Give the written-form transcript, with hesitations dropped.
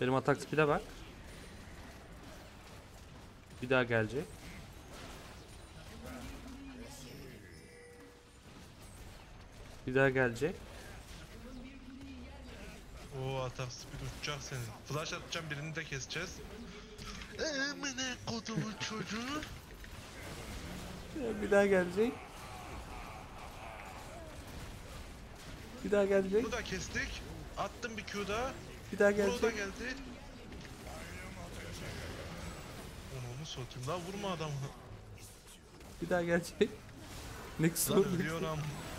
Benim atak speed'e bak. Bir daha gelecek. Bir daha gelecek. O atak speed uçacak senin. Flash atacağım, birini de keseceğiz. Emine kodumun çocuğu. Bir daha gelecek. Bir daha gelecek. Bunu da kestik. Attım bir Q daha. Bir daha Vur, o da gelecek. geldi. Onu satayım lan, vurma adamı. Bir daha gelecek. Nexus Lan vur. ölüyor am.